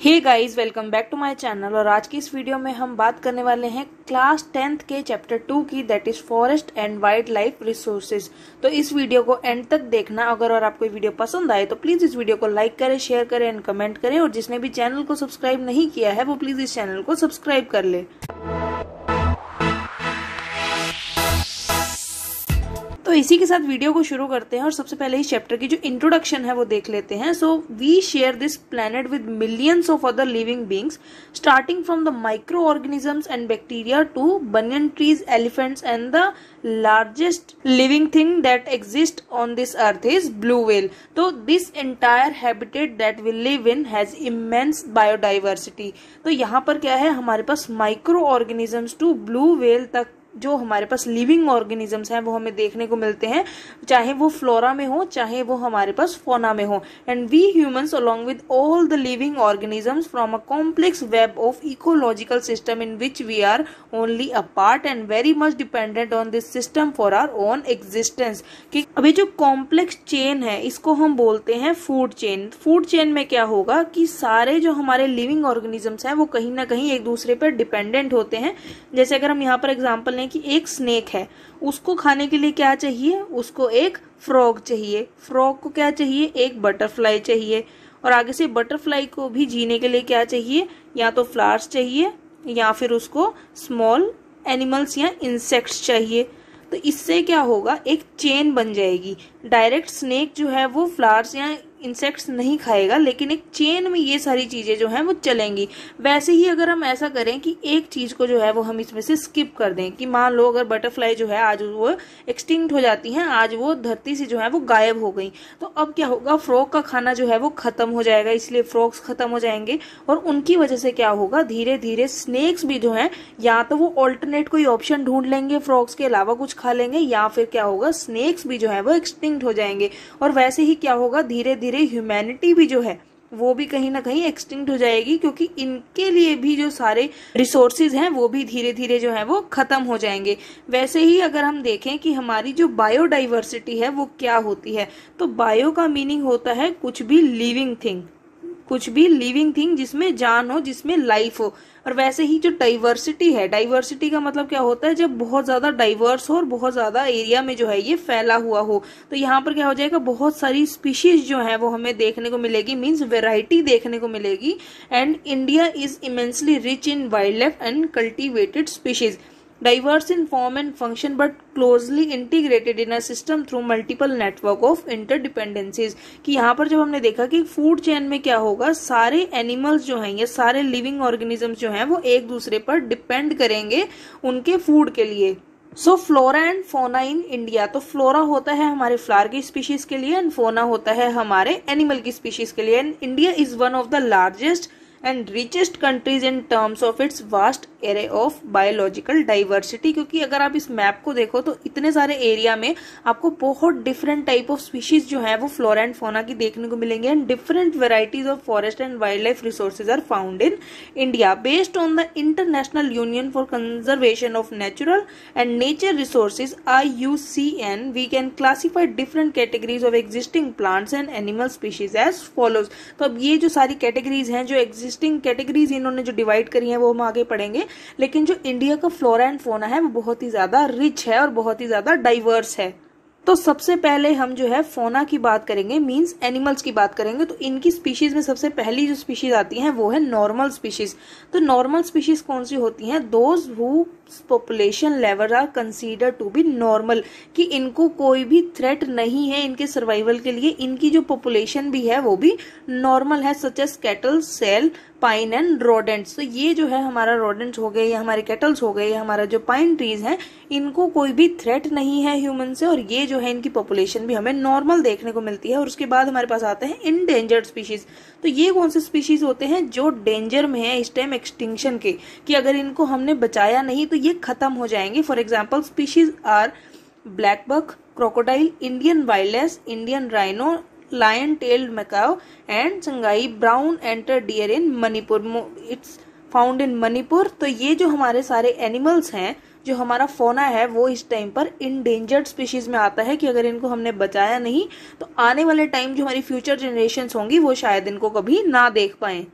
Hey guys, welcome back to my channel. और आज की इस वीडियो में हम बात करने वाले हैं क्लास 10th के चैप्टर 2 की, that is forest and wild life resources. तो इस वीडियो को एंड तक देखना। अगर और आपको वीडियो पसंद आए तो प्लीज इस वीडियो को लाइक करें, शेयर करें एंड कमेंट करें। और जिसने भी चैनल को सब्सक्राइब नहीं किया है वो प्लीज इस चैनल को सब्सक्राइब कर ले। तो इसी के साथ वीडियो को शुरू करते हैं और सबसे पहले इस चैप्टर की जो इंट्रोडक्शन है वो देख लेते हैं। So we share this planet with millions of other living beings, starting from the micro organisms and bacteria to banyan trees, elephants and the largest living thing that exist on this earth is blue whale. तो this entire habitat that we live in has immense biodiversity. तो यहाँ पर क्या है, हमारे पास micro organisms to blue whale तक जो हमारे पास लिविंग ऑर्गेनिजम्स हैं वो हमें देखने को मिलते हैं, चाहे वो फ्लोरा में हो चाहे वो हमारे पास फोना में हो। And we humans along with all the living organisms from a complex web of ecological system in which we are only a part and very much dependent on this system for our own existence. कि अभी जो complex chain है इसको हम बोलते हैं food chain. Food chain में क्या होगा कि सारे जो हमारे लिविंग ऑर्गेनिजम्स हैं वो कहीं ना कहीं एक दूसरे पर डिपेंडेंट होते हैं। जैसे अगर हम यहाँ पर एग्जाम्पल कि एक स्नेक है, उसको खाने के लिए क्या चाहिए, उसको एक फ्रॉग चाहिए। फ्रॉग को क्या चाहिए, एक बटरफ्लाई चाहिए। और आगे से बटरफ्लाई को भी जीने के लिए क्या चाहिए, या तो फ्लावर्स चाहिए या फिर उसको स्मॉल एनिमल्स या इंसेक्ट्स चाहिए। तो इससे क्या होगा, एक चेन बन जाएगी। डायरेक्ट स्नेक जो है वो फ्लावर्स या इंसेक्ट्स नहीं खाएगा, लेकिन एक चेन में ये सारी चीजें जो हैं वो चलेंगी। वैसे ही अगर हम ऐसा करें कि एक चीज को जो है वो हम इसमें से स्किप कर दें, कि मान लो अगर बटरफ्लाई जो है आज वो एक्सटिंक्ट हो जाती हैं, आज वो धरती से जो है वो गायब हो गई, तो अब क्या होगा, फ्रॉग का खाना जो है वो खत्म हो जाएगा, इसलिए फ्रॉग्स खत्म हो जाएंगे। और उनकी वजह से क्या होगा, धीरे धीरे स्नेक्स भी जो है या तो वो ऑल्टरनेट कोई ऑप्शन ढूंढ लेंगे, फ्रॉग्स के अलावा कुछ खा लेंगे, या फिर क्या होगा, स्नेक्स भी जो है वो एक्सटिंक्ट हो जाएंगे। और वैसे ही क्या होगा, धीरे धीरे ह्यूमैनिटी भी जो है वो भी कहीं ना कहीं एक्सटिंक्ट हो जाएगी, क्योंकि इनके लिए भी जो सारे रिसोर्सेज हैं वो भी धीरे धीरे जो है वो खत्म हो जाएंगे। वैसे ही अगर हम देखें कि हमारी जो बायोडाइवर्सिटी है वो क्या होती है, तो बायो का मीनिंग होता है कुछ भी लिविंग थिंग, कुछ भी लिविंग थिंग जिसमें जान हो, जिसमें लाइफ हो। और वैसे ही जो डाइवर्सिटी है, डाइवर्सिटी का मतलब क्या होता है, जब बहुत ज्यादा डाइवर्स हो और बहुत ज्यादा एरिया में जो है ये फैला हुआ हो। तो यहाँ पर क्या हो जाएगा, बहुत सारी स्पीशीज जो है वो हमें देखने को मिलेगी, मीन्स वेराइटी देखने को मिलेगी। And India is immensely rich in wildlife and cultivated species, diverse in form and function but closely integrated in a system through multiple network of interdependencies। कि यहाँ पर जब हमने देखा कि फूड चेन में क्या होगा, सारे एनिमल्स जो हैं या सारे लिविंग ऑर्गेनिजम्स जो हैं वो एक दूसरे पर डिपेंड करेंगे उनके फूड के लिए। सो flora and fauna in India, तो फ्लोरा होता है हमारे फ्लावर की स्पीशीज के लिए एंड फोना होता है हमारे एनिमल की स्पीशीज के लिए। And India is one of the largest and richest countries in terms of its vast array of biological diversity. क्योंकि अगर आप इस मैप को देखो तो इतने सारे एरिया में आपको बहुत डिफरेंट टाइप ऑफ स्पीशीज जो है वो फ्लोरा एंड फोना की देखने को मिलेंगे। And different varieties of forest and wild life resources are found in India. Based on the international union for conservation of natural and nature resources IUCN, we can classify different categories of existing plants and animal species as follows. तो अब ये जो सारी categories हैं, जो existing categories इन्होंने जो divide करी है वो हम आगे पढ़ेंगे, लेकिन जो इंडिया का फ्लोरा एंड फोना है वो बहुत ही ज्यादा रिच है और बहुत ही ज्यादा डाइवर्स है। तो सबसे पहले हम जो है फोना की बात करेंगे, मींस एनिमल्स की बात करेंगे। तो इनकी स्पीशीज में सबसे पहली जो स्पीशीज आती हैं वो है नॉर्मल स्पीशीज। तो नॉर्मल स्पीशीज कौन सी होती हैं, those who population level are consider to be normal, कि इनको कोई भी थ्रेट नहीं है इनके सर्वाइवल के लिए, इनकी जो पॉपुलेशन भी है वो भी नॉर्मल है, such as cattle, sal, pine and rodents. तो ये जो है हमारा रोडेंट्स हो गए या हमारे कैटल्स हो गए या हमारा जो पाइन ट्रीज हैं, इनको कोई भी थ्रेट नहीं है ह्यूमन से, और ये जो है इनकी पॉपुलेशन भी हमें नॉर्मल देखने को मिलती है। और उसके बाद हमारे पास आते हैं इंडेंजर्ड स्पीशीज। तो ये कौन से स्पीशीज होते हैं जो डेंजर में है इस टाइम एक्सटिंक्शन के, कि अगर इनको हमने बचाया नहीं तो ये खत्म हो जाएंगे। For example species are black buck, crocodile, Indian wild ass, Indian rhino, lion tailed macaw and Sangai brown enter deer in Manipur, it's found in Manipur। तो ये जो हमारे सारे एनिमल्स हैं, जो हमारा फोना है वो इस टाइम पर इंडेंजर्ड स्पीशीज में आता है, कि अगर इनको हमने बचाया नहीं तो आने वाले टाइम जो हमारी फ्यूचर जनरेशंस होंगी वो शायद इनको कभी ना देख पाए।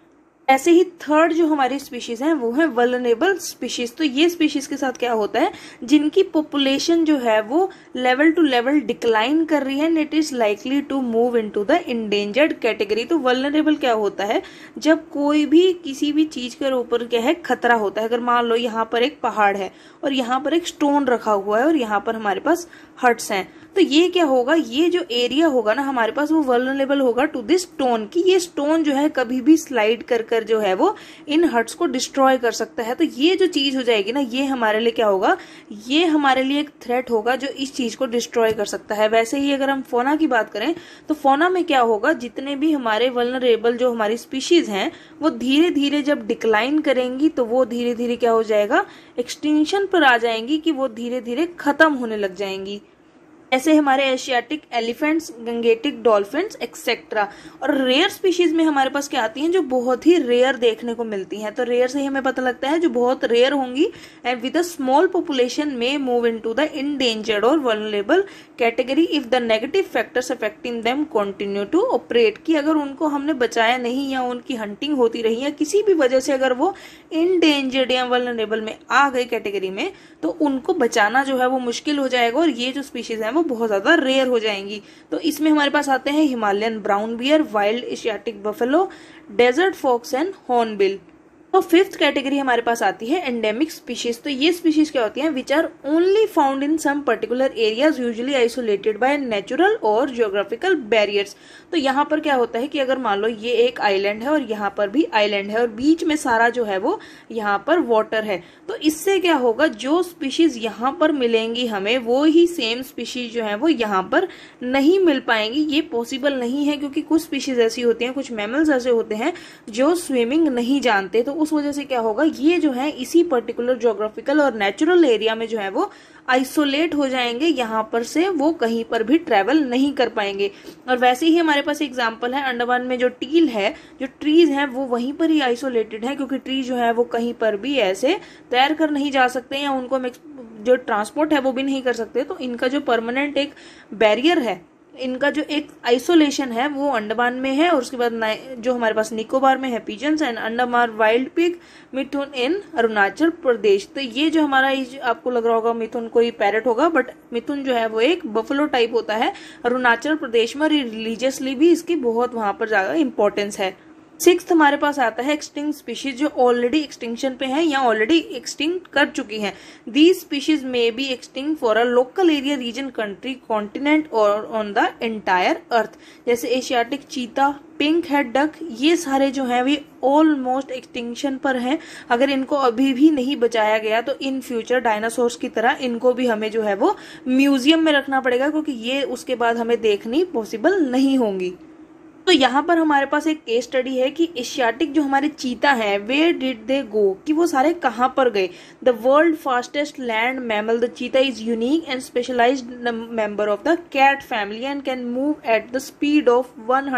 ऐसे ही थर्ड जो हमारी स्पीशीज है वो है वल्नरेबल स्पीशीज। तो ये स्पीशीज के साथ क्या होता है, जिनकी पॉपुलेशन जो है वो लेवल टू लेवल डिक्लाइन कर रही है and it is likely to move into the endangered category. तो वल्नरेबल क्या होता है, जब कोई भी किसी भी चीज के ऊपर क्या है खतरा होता है। अगर मान लो यहाँ पर एक पहाड़ है और यहाँ पर एक स्टोन रखा हुआ है और यहाँ पर हमारे पास हट्स हैं, तो ये क्या होगा, ये जो एरिया होगा ना हमारे पास वो वल्नरेबल होगा टू दिस स्टोन, की ये स्टोन जो है कभी भी स्लाइड कर कर जो है वो इन हट्स को डिस्ट्रॉय कर सकता है। तो ये जो चीज हो जाएगी ना, ये हमारे लिए क्या होगा, ये हमारे लिए एक थ्रेट होगा जो इस चीज को डिस्ट्रॉय कर सकता है। वैसे ही अगर हम फोना की बात करें तो फोना में क्या होगा, जितने भी हमारे वल्नरेबल जो हमारी स्पीशीज हैं वो धीरे धीरे जब डिक्लाइन करेंगी तो वो धीरे धीरे क्या हो जाएगा, एक्सटिंक्शन पर आ जाएंगी, कि वो धीरे धीरे खत्म होने लग जाएंगी। ऐसे हमारे Asiatic elephants, Gangetic dolphins etcetera. और रेयर स्पीशीज में हमारे पास क्या आती हैं, जो बहुत ही रेयर देखने को मिलती हैं। तो रेयर से ही हमें पता लगता है जो बहुत रेयर होंगी and with a small population में मूव इनटू द इंडेंजर्ड और vulnerable category if the negative factors affecting them continue to operate. कि अगर उनको हमने बचाया नहीं या उनकी हंटिंग होती रही या किसी भी वजह से अगर वो इंडेंजर्ड या वल्नरेबल में आ गई कैटेगरी में, तो उनको बचाना जो है वो मुश्किल हो जाएगा और ये जो स्पीशीज है वो बहुत ज्यादा रेयर हो जाएंगी। तो इसमें हमारे पास आते हैं Himalayan brown bear, wild Asiatic buffalo, desert fox and hornbill. तो फिफ्थ कैटेगरी हमारे पास आती है एंडेमिक स्पीशीज। तो ये स्पीशीज क्या होती हैं, which are only found in some particular areas usually isolated by natural और जियोग्राफिकल बैरियर्स। तो यहाँ पर क्या होता है कि अगर मान लो ये एक आइलैंड है और यहाँ पर भी आइलैंड है और बीच में सारा जो है वो यहाँ पर वाटर है, तो इससे क्या होगा, जो स्पीशीज यहाँ पर मिलेंगी हमें वो ही सेम स्पीशीज जो है वो यहाँ पर नहीं मिल पाएंगी। ये पॉसिबल नहीं है क्योंकि कुछ स्पीशीज ऐसी होती हैं, कुछ मैमल्स ऐसे होते हैं जो स्विमिंग नहीं जानते। तो उस वजह से क्या होगा, ये जो है इसी पर्टिकुलर ज्योग्राफिकल और नेचुरल एरिया में जो है वो आइसोलेट हो जाएंगे, यहाँ पर से वो कहीं पर भी ट्रेवल नहीं कर पाएंगे। और वैसे ही हमारे पास एग्जांपल है अंडमान में जो टील है, जो ट्रीज हैं वो वहीं पर ही आइसोलेटेड है, क्योंकि ट्री जो है वो कहीं पर भी ऐसे तैर कर नहीं जा सकते या उनको जो ट्रांसपोर्ट है वो भी नहीं कर सकते। तो इनका जो परमानेंट एक बैरियर है, इनका जो एक आइसोलेशन है वो अंडमान में है। और उसके बाद जो हमारे पास निकोबार में है pigeons and Andaman wild pig, mithun in Arunachal Pradesh. तो ये जो हमारा आपको लग रहा होगा मिथुन कोई पैरट होगा, बट मिथुन जो है वो एक बफलो टाइप होता है अरुणाचल प्रदेश में, रिलीजियसली भी इसकी बहुत वहां पर ज्यादा इंपॉर्टेंस है। सिक्स्थ हमारे पास आता है एक्सटिंक्ट स्पीशीज, जो ऑलरेडी एक्सटिंक्शन पे है या ऑलरेडी एक्सटिंक्ट कर चुकी हैं। दीज स्पीशीज में be extinct for a local area, region, country, continent और ऑन द एंटायर अर्थ। जैसे एशियाटिक चीता, पिंक हेड डक, ये सारे जो हैं वे ऑलमोस्ट एक्सटिंक्शन पर हैं। अगर इनको अभी भी नहीं बचाया गया तो इन फ्यूचर डायनासोर्स की तरह इनको भी हमें जो है वो म्यूजियम में रखना पड़ेगा, क्योंकि ये उसके बाद हमें देखनी पॉसिबल नहीं होंगी। तो यहाँ पर हमारे पास एक केस स्टडी है कि एशियाटिक जो हमारे चीता हैं, वेयर डिड दे गो, कि वो सारे कहाँ पर गए। The world fastest land mammal the cheetah is unique and specialised member of the cat family and can move at the speed of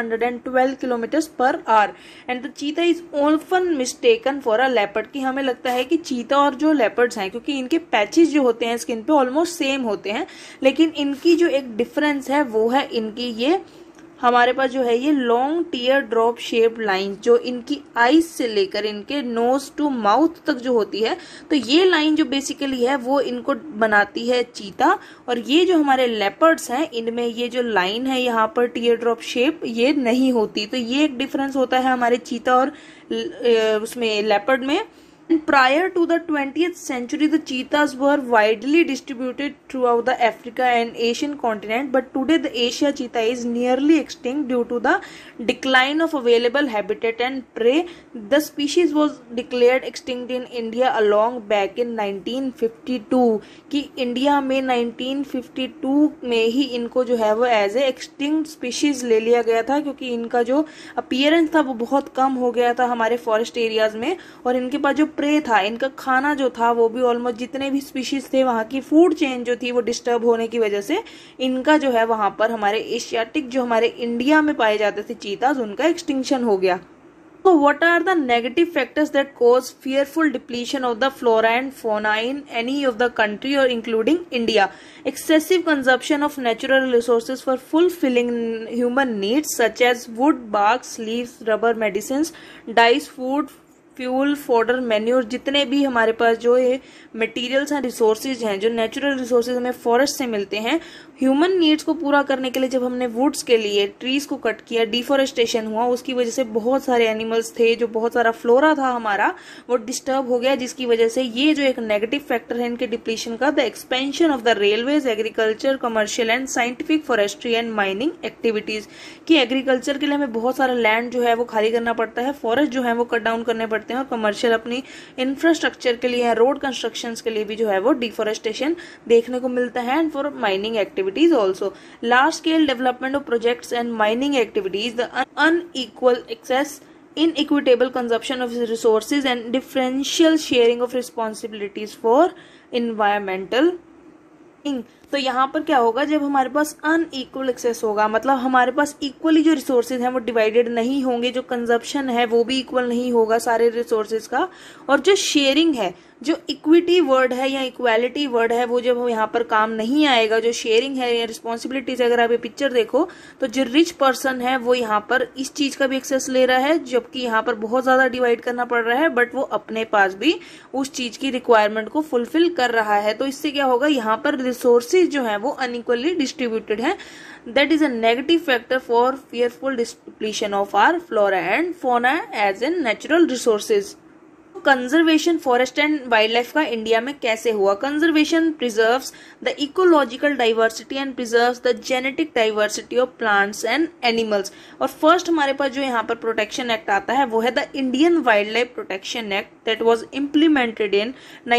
112 kilometre per hour and the cheetah is often mistaken for a leopard. कि हमें लगता है कि चीता और जो leopards हैं, क्योंकि इनके पैचेस जो होते हैं स्किन पे ऑलमोस्ट सेम होते हैं, लेकिन इनकी जो एक डिफरेंस है वो है इनकी ये हमारे पास जो है ये long tear drop shaped line, जो इनकी आईज से लेकर इनके नोज टू माउथ तक जो होती है, तो ये लाइन जो बेसिकली है वो इनको बनाती है चीता। और ये जो हमारे लेपर्ड्स हैं इनमें ये जो लाइन है यहाँ पर टीयर ड्रॉप शेप ये नहीं होती। तो ये एक डिफरेंस होता है हमारे चीता और उसमें लेपर्ड में। Prior to the 20th century, the cheetahs were widely distributed throughout the Africa and Asian continent, but today the Asia cheetah is nearly extinct due to the decline of available habitat and prey. The species was declared extinct in India along back in 1952, कि India में 1952 में ही इनको जो है वो as a extinct species ले लिया गया था, क्योंकि इनका जो अपीयरेंस था वो बहुत कम हो गया था हमारे फॉरेस्ट एरियाज में, और इनके पास जो प्रे था, इनका खाना जो था वो भी ऑलमोस्ट जितने भी स्पीशीज थे वहां की फूड चेन जो थी वो डिस्टर्ब होने की वजह से इनका जो है वहां पर हमारे एशियाटिक जो हमारे इंडिया में पाए जाते थे चीताज, उनका एक्सटिंक्शन हो गया। So what are the negative factors that cause fearful depletion of the flora and fauna in any of the country or including India? Excessive consumption of natural resources for fulfilling human needs such as wood, bark, leaves, rubber, medicines, dyes, food, fuel, fodder, manure, जितने भी हमारे पास जो ये materials हैं, resources हैं, जो natural resources हमें फॉरेस्ट से मिलते हैं, ह्यूमन नीड्स को पूरा करने के लिए जब हमने वुड्स के लिए ट्रीज को कट किया, डिफोरेस्टेशन हुआ, उसकी वजह से बहुत सारे एनिमल्स थे, जो बहुत सारा फ्लोरा था हमारा वो डिस्टर्ब हो गया, जिसकी वजह से ये जो एक नेगेटिव फैक्टर है इनके डिप्लीशन का, the expansion of the railways, agriculture, commercial and scientific, forestry and mining activities, कि एग्रीकल्चर के लिए हमें बहुत सारा लैंड जो है वो खाली करना पड़ता है, फॉरेस्ट जो है वो कट डाउन करने पड़ते हैं, और कमर्शियल अपनी इंफ्रास्ट्रक्चर के लिए, रोड कंस्ट्रक्शंस के लिए भी जो है वो डिफोरेस्टेशन देखने को मिलता है, and for mining activities also. Large scale development of projects and mining activities, the unequal access, inequitable consumption of resources and differential sharing of responsibilities for environmental। तो यहाँ पर क्या होगा, जब हमारे पास अनइक्वल एक्सेस होगा, मतलब हमारे पास इक्वली जो रिसोर्सेज हैं वो डिवाइडेड नहीं होंगे, जो कंजप्शन है वो भी इक्वल नहीं होगा सारे रिसोर्सेज का, और जो शेयरिंग है, जो इक्विटी वर्ड है या इक्वालिटी वर्ड है वो जब यहाँ पर काम नहीं आएगा, जो शेयरिंग है या रिस्पॉन्सिबिलिटीज, अगर आप ये पिक्चर देखो तो जो रिच पर्सन है वो यहाँ पर इस चीज का भी एक्सेस ले रहा है, जबकि यहाँ पर बहुत ज्यादा डिवाइड करना पड़ रहा है, बट वो अपने पास भी उस चीज की रिक्वायरमेंट को फुलफिल कर रहा है। तो इससे क्या होगा, यहाँ पर रिसोर्सेज जो है वो अनइक्वली डिस्ट्रीब्यूटेड है। That is a negative factor for fearful depletion of our flora and fauna as an natural resources. Conservation forest and wild life का इंडिया में कैसे हुआ? Conservation preserves the ecological diversity and preserves the genetic diversity of plants and animals. और first हमारे पास जो यहाँ पर प्रोटेक्शन एक्ट आता है वो है the Indian wild life protection act that was implemented in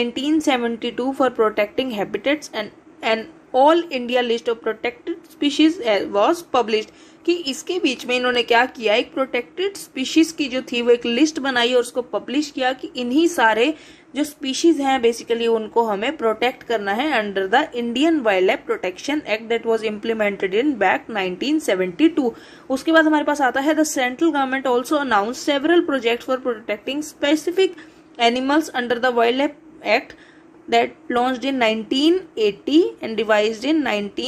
1972 for protecting habitats and all India list of protected species was published. कि इसके बीच में इन्होंने क्या किया, एक प्रोटेक्टेड स्पीशीज की जो थी वो एक लिस्ट बनाई और उसको पब्लिश किया कि इन्हीं सारे जो स्पीशीज हैं बेसिकली उनको हमें प्रोटेक्ट करना है under the Indian wild life protection act that was implemented in back 1972। उसके बाद हमारे पास आता है the central government also announce several project for protecting specific animals under the wild life act that launched in 1980 and revised in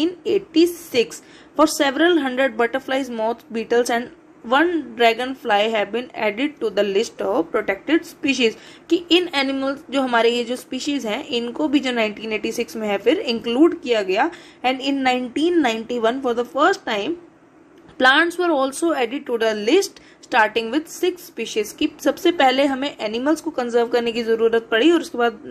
1986. For several hundred butterflies, moths, beetles and one dragonfly have been added to the list of protected species। कि इन animals जो हमारे ये जो species हैं इनको भी जो 1986 में है फिर इंक्लूड किया गया। And in 1991 for the first time plants were also added to the list starting with 6 species. की सबसे पहले हमें एनिमल्स को कंजर्व करने की जरूरत पड़ी और उसके बाद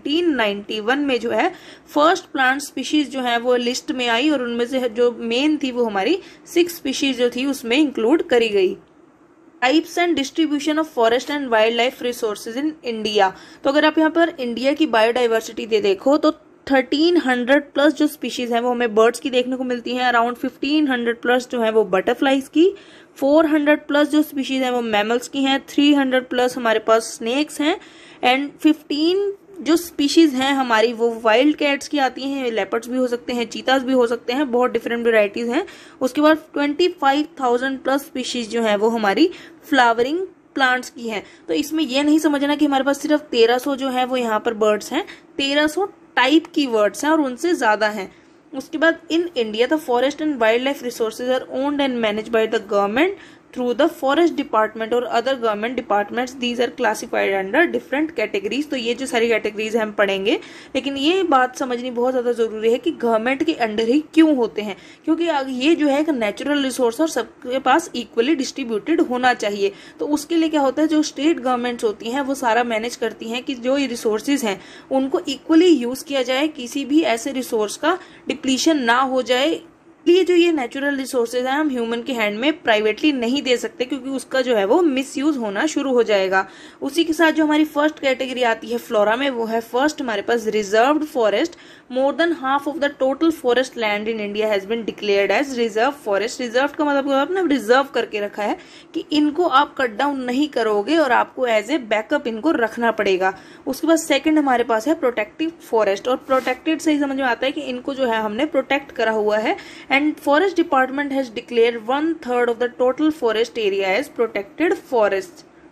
1991 में जो है फर्स्ट प्लांट स्पीशीज जो है वो लिस्ट में आई और उनमें से जो मेन थी वो हमारी 6 स्पीशीज जो थी उसमें इंक्लूड करी गई। Types and distribution of forest and wild life resources in India. तो अगर आप यहाँ पर इंडिया की बायोडाइवर्सिटी देखो तो 1300 प्लस जो स्पीशीज हैं वो हमें बर्ड्स की देखने को मिलती हैं, अराउंड 1500 प्लस जो है वो बटरफ्लाइज की, 400 प्लस जो स्पीशीज हैं वो मैमल्स की हैं, 300 प्लस हमारे पास स्नेक्स हैं, एंड 15 जो स्पीशीज हैं हमारी वो वाइल्ड कैट्स की आती हैं, लेपर्ड्स भी हो सकते हैं, चीतास भी हो सकते हैं, बहुत डिफरेंट वेराइटीज हैं। उसके बाद 25,000 प्लस स्पीशीज जो है वो हमारी फ्लावरिंग प्लांट्स की हैं। तो इसमें यह नहीं समझना कि हमारे पास सिर्फ 1300 जो है वो यहाँ पर बर्ड्स हैं, 1300 टाइप की वर्ड्स हैं और उनसे ज्यादा हैं। उसके बाद in India the forest and wild life resources are owned and manage by the government through the forest department और other government departments. These are classified under different categories. तो ये जो सारी कैटेगरीज हम पढ़ेंगे, लेकिन ये बात समझनी बहुत ज्यादा जरूरी है कि गवर्नमेंट के अंडर ही क्यों होते हैं, क्योंकि ये जो है एक नेचुरल रिसोर्स और सबके पास इक्वली डिस्ट्रीब्यूटेड होना चाहिए। तो उसके लिए क्या होता है, जो स्टेट गवर्नमेंट्स होती हैं वो सारा मैनेज करती हैं कि जो ये रिसोर्सेज हैं उनको इक्वली यूज किया जाए, किसी भी ऐसे रिसोर्स का डिप्लीशन ना हो जाए। ये जो ये नेचुरल रिसोर्सेज है हम ह्यूमन के हैंड में प्राइवेटली नहीं दे सकते, क्योंकि उसका जो है वो मिसयूज होना शुरू हो जाएगा। उसी के साथ जो हमारी फर्स्ट कैटेगरी आती है फ्लोरा में, वो है फर्स्ट हमारे पास reserved forest. More than half of the total forest land in India has been declared as reserve forest. Reserve का मतलब आपने रिजर्व करके रखा है कि इनको आप कट डाउन नहीं करोगे और आपको एज ए बैकअप इनको रखना पड़ेगा। उसके बाद सेकंड हमारे पास है प्रोटेक्टिव फॉरेस्ट, और प्रोटेक्टेड से ही समझ में आता है कि इनको जो है हमने प्रोटेक्ट करा हुआ है। And forest department has declared 1/3 of the total forest area as protected forest.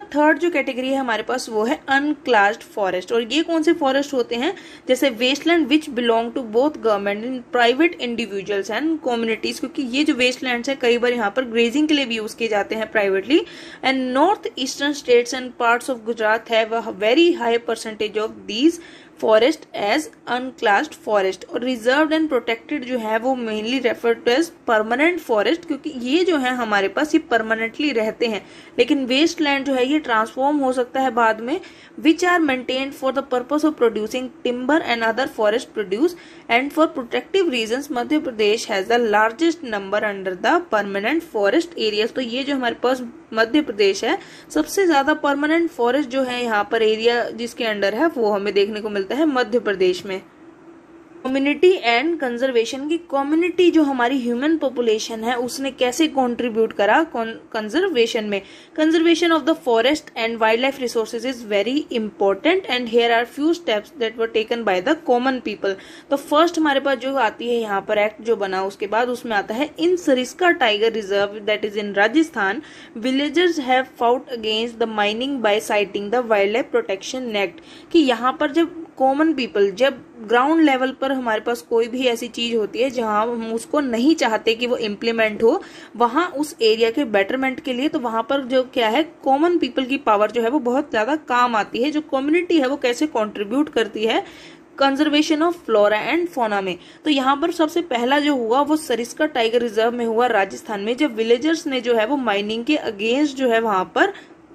Third जो कैटेगरी है हमारे पास वो है अनक्लास्ड फॉरेस्ट। और ये कौन से फॉरेस्ट होते हैं, जैसे wasteland which belong to both government and private individuals and communities, क्योंकि ये जो वेस्टलैंड्स है कई बार यहाँ पर ग्रेजिंग के लिए भी यूज किए जाते हैं privately. And north eastern states and parts of Gujarat have a very high percentage of these forest as unclassed forest. और रिजर्व्ड एंड प्रोटेक्टेड जो है वो mainly referred to as permanent forest, क्योंकि ये जो है हमारे पास ये परमानेंटली रहते हैं। लेकिन वेस्ट लैंड जो है ये ट्रांसफॉर्म हो सकता है बाद में, which are maintained for the purpose of producing timber and other forest produce and for protective reasons Madhya Pradesh has the largest number under the permanent forest areas. तो ये जो हमारे पास मध्य प्रदेश है सबसे ज्यादा परमानेंट फॉरेस्ट जो है यहाँ पर एरिया जिसके अंडर है वो हमें देखने को मिलता है मध्य प्रदेश में। कम्युनिटी एंड कंजर्वेशन की कम्युनिटी जो हमारी ह्यूमन पॉपुलेशन है उसने कैसे कंट्रीब्यूट करा कंजर्वेशन में। Conservation of the forest and wild life resources is very important and here are few steps that were taken by the common people. तो first हमारे पास जो आती है यहाँ पर एक्ट जो बना उसके बाद उसमें आता है in Sariska tiger reserve that is in Rajasthan villagers have fought against the mining by citing the wild life protection act. कि यहाँ पर जब कॉमन पीपल जब ग्राउंड लेवल पर हमारे पास कोई भी ऐसी चीज होती है जहां हम उसको नहीं चाहते कि वो इम्प्लीमेंट हो वहां उस एरिया के बेटरमेंट के लिए, तो वहां पर जो क्या है कॉमन पीपल की पावर जो है वो बहुत ज्यादा काम आती है। जो कम्युनिटी है वो कैसे कंट्रीब्यूट करती है conservation of flora and fauna में। तो यहाँ पर सबसे पहला जो हुआ वो सरिस्का टाइगर रिजर्व में हुआ राजस्थान में, जब विलेजर्स ने जो है वो माइनिंग के अगेंस्ट जो है वहां पर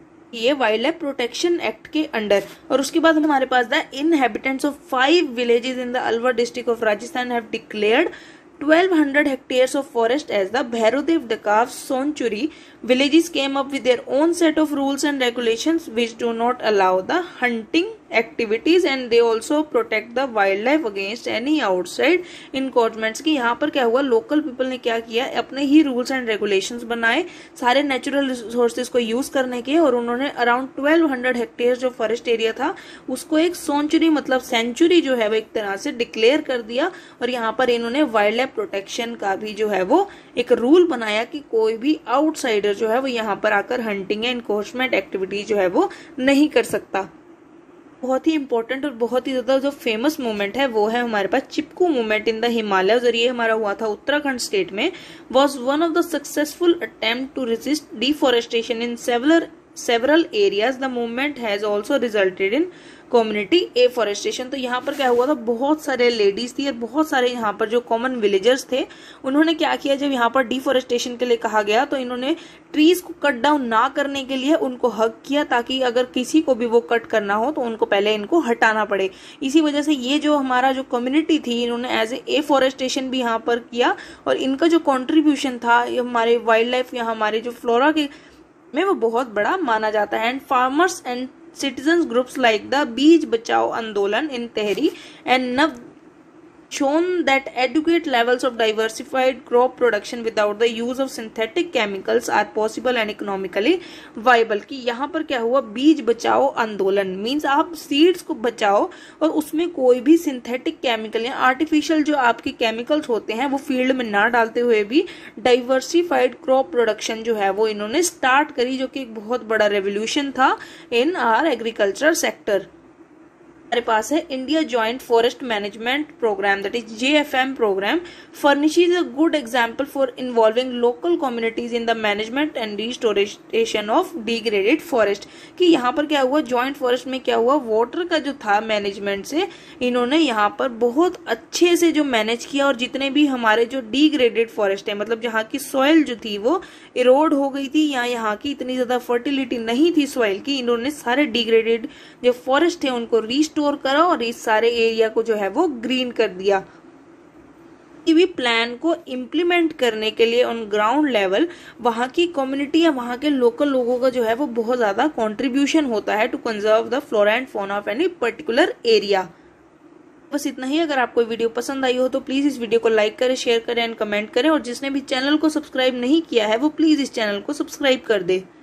ये वाइल्ड लाइफ प्रोटेक्शन एक्ट के अंडर। और उसके बाद हमारे पास the inhabitants of 5 villages in the Alwar district of Rajasthan have declared 1200 hectares of forest as the Bhairodev Dakaf Sanctuary. Villages came up with their own set of rules and regulations which do not allow the hunting activities and they also protect the wildlife against any outside encroachments। कि यहाँ पर क्या हुआ, local people ने क्या किया, अपने ही rules and regulations बनाए सारे नेचुरल रिसोर्सेज को यूज करने के, और उन्होंने अराउंड 1200 हेक्टेयर जो फॉरेस्ट एरिया था उसको एक सेंचुरी मतलब सेंचुरी जो है वो एक तरह से डिक्लेयर कर दिया। और यहाँ पर इन्होंने वाइल्ड लाइफ प्रोटेक्शन का भी जो है वो एक रूल बनाया कि कोई भी आउटसाइडर जो है वो यहाँ पर आकर हंटिंग या इनक्रोचमेंट एक्टिविटी जो है वो नहीं कर सकता। बहुत ही इंपॉर्टेंट और बहुत ही ज्यादा जो फेमस मूवमेंट है वो है हमारे पास Chipko movement in the Himalaya. और ये हमारा हुआ था उत्तराखंड स्टेट में। Was one of the successful attempt to resist deforestation in several areas. The movement has also resulted in community afforestation. तो यहाँ पर क्या हुआ था, बहुत सारे लेडीज थी और बहुत सारे यहाँ पर जो कॉमन विलेजर्स थे उन्होंने क्या किया, जब यहाँ पर डिफॉरेस्टेशन के लिए कहा गया तो इन्होंने ट्रीज को कट डाउन ना करने के लिए उनको हक किया, ताकि अगर किसी को भी वो कट करना हो तो उनको पहले इनको हटाना पड़े। इसी वजह से ये जो हमारा जो कम्युनिटी थी इन्होंने एज एफॉरेस्टेशन भी यहाँ पर किया, और इनका जो कॉन्ट्रीब्यूशन था हमारे वाइल्ड लाइफ या हमारे जो फ्लोरा के में वो बहुत बड़ा माना जाता है। And farmers and citizens groups like the बीज बचाओ आंदोलन in Tehri and Nav shown that adequate levels of diversified crop production without the use of synthetic chemicals are possible and economically viable। कि यहाँ पर क्या हुआ, बीज बचाओ आंदोलन मीन्स आप सीड्स को बचाओ और उसमें कोई भी सिंथेटिक केमिकल या आर्टिफिशियल जो आपके केमिकल्स होते हैं वो फील्ड में ना डालते हुए भी डाइवर्सिफाइड क्रॉप प्रोडक्शन जो है वो इन्होंने स्टार्ट करी, जो कि एक बहुत बड़ा रेवोल्यूशन था इन आवर एग्रीकल्चर सेक्टर। हमारे पास है India joint forest management programme that is JFM programme furnishes a good example for involving local communities in the management and restoration of degraded forest. कि यहाँ पर क्या हुआ, जॉइंट फॉरेस्ट में क्या हुआ, वाटर का जो था मैनेजमेंट से इन्होंने यहाँ पर बहुत अच्छे से जो मैनेज किया, और जितने भी हमारे जो डिग्रेडेड फॉरेस्ट है मतलब जहाँ की सॉइल जो थी वो इरोड हो गई थी या यहाँ की इतनी ज्यादा फर्टिलिटी नहीं थी सॉइल की, इन्होंने सारे डिग्रेडेड जो फॉरेस्ट थे उनको रिस्टोर करा और इस सारे एरिया को जो है वो ग्रीन कर दिया। भी प्लान को इम्प्लीमेंट करने के लिए ऑन ग्राउंड लेवल वहां की कम्युनिटी या वहां के लोकल लोगों का जो है वो बहुत ज्यादा कंट्रीब्यूशन होता है to conserve the flora and fauna of any particular area. बस इतना ही। अगर आपको वीडियो पसंद आई हो तो प्लीज इस वीडियो को लाइक करें, शेयर करें एंड कमेंट करें, और जिसने भी चैनल को सब्सक्राइब नहीं किया है वो प्लीज इस चैनल को सब्सक्राइब कर दे।